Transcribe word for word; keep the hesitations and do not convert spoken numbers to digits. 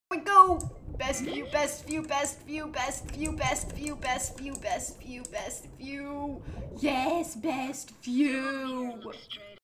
we go! Best view, best view, best view, best view, best view, best view, best view, best view. Yes, best view.